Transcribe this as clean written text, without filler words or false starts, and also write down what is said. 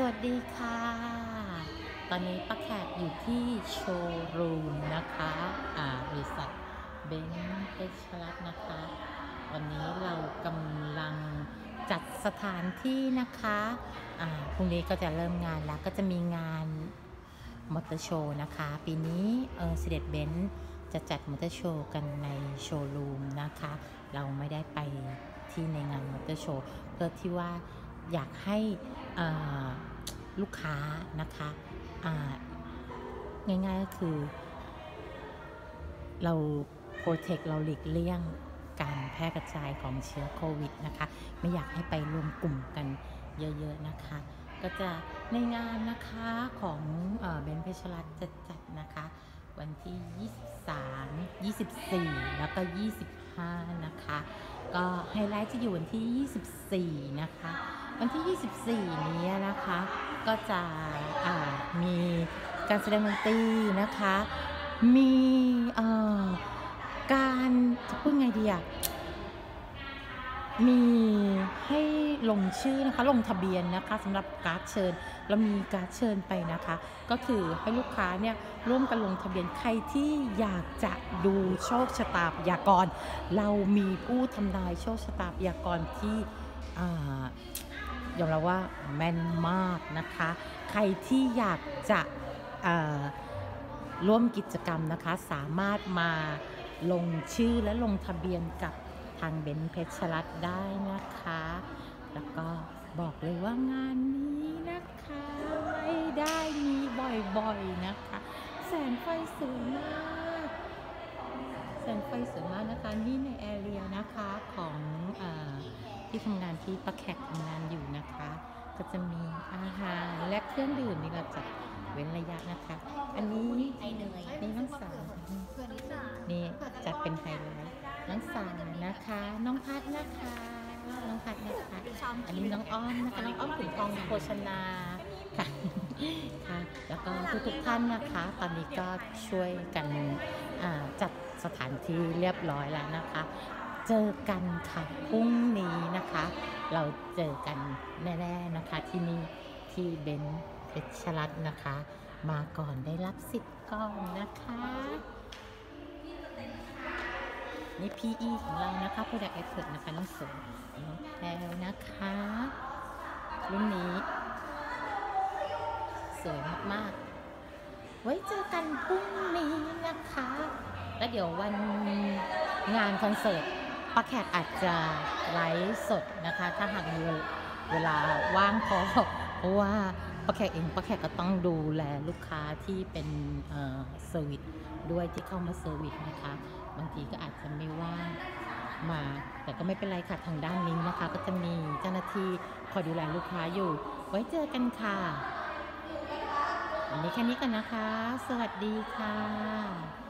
วัสดีค่ะ ตอนนี้ป้าแขกอยู่ที่โชว์รูมนะคะบริษัทเบนซ์เพชรรัตน์นะคะวันนี้เรากำลังจัดสถานที่นะคะพรุ่งนี้ก็จะเริ่มงานแล้วก็จะมีงานมอเตอร์โชว์นะคะปีนี้เสด็จเบนซ์จะจัดมอเตอร์โชว์กันในโชว์รูมนะคะเราไม่ได้ไปที่ในงานมอเตอร์โชว์เพื่อที่ว่าอยากให้ลูกค้านะคะง่ายๆก็คือเราโปรเทคเราหลีกเลี่ยงการแพร่กระจายของเชื้อโควิดนะคะไม่อยากให้ไปรวมกลุ่มกันเยอะๆนะคะก็จะในงานนะคะของเบนซ์เพชรรัตน์จะจัดนะคะวันที่23 24แล้วก็25นะคะก็ไฮไลท์จะอยู่วันที่24นะคะวันที่24นี้นะคะก็จะมีการแสดงดนตรีนะคะมีการจะพูดไงดีมีให้ลงชื่อนะคะลงทะเบียนนะคะสำหรับการ์ดเชิญเรามีการ์ดเชิญไปนะคะก็คือให้ลูกค้าเนี่ยร่วมกันลงทะเบียนใครที่อยากจะดูโชคชะตาพยากรณ์เรามีผู้ทำนายโชคชะตาพยากรณ์ที่ยอมรับว่าแม่นมากนะคะใครที่อยากจะร่วมกิจกรรมนะคะสามารถมาลงชื่อและลงทะเบียนกับทางเบนซ์เพชรรัตน์ได้นะคะแล้วก็บอกเลยว่างานนี้นะคะไม่ได้มีบ่อยๆนะคะแสงไฟสวยมากแสงไฟสวยมากนะคะนี่ในแอเรียนะคะของที่ทำงานที่ป้าแขกทำงานอยู่นะคะก็จะมีอาหารและเครื่องดื่มนี่เราจัดเว้นระยะนะคะอันนี้นี่น้องสาวนี่จัดเป็นไฮไลท์น้องสาวนะคะน้องพัดนะคะน้องพัดนะคะอันนี้น้องอ้อมนะคะน้องอ้อมถึงกองโภชนาค่ะค่ะแล้วก็ทุกท่านนะคะตอนนี้ก็ช่วยกันจัดสถานที่เรียบร้อยแล้วนะคะเจอกันค่ะพรุ่งนี้นะคะเราเจอกันแน่ๆนะคะที่นี่ที่เบนซ์เพชรรัตน์นะคะมาก่อนได้รับสิทธิ์ก่อนนะคะนี่ PE ของเรานะคะ Product Expert นะคะน้องสมน้องแพรวนะคะรุ่นนี้สวยมากๆไว้เจอกันพรุ่งนี้นะคะแล้วเดี๋ยววันงานคอนเสิร์ตป้าแขกอาจจะไลฟ์สดนะคะถ้าหากมีเวลาว่างพอเพราะว่าป้าแขกก็ต้องดูแลลูกค้าที่เป็นเซอร์วิสด้วยที่เข้ามาเซอร์วิสนะคะบางทีก็อาจจะไม่ว่างมาแต่ก็ไม่เป็นไรค่ะทางด้านนี้นะคะก็จะมีเจ้าหน้าที่คอยดูแลลูกค้าอยู่ไว้เจอกันค่ะวันนี้แค่นี้กันนะคะสวัสดีค่ะ